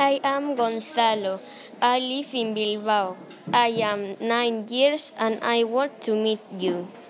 I am Gonzalo. I live in Bilbao. I am 9 years and I want to meet you.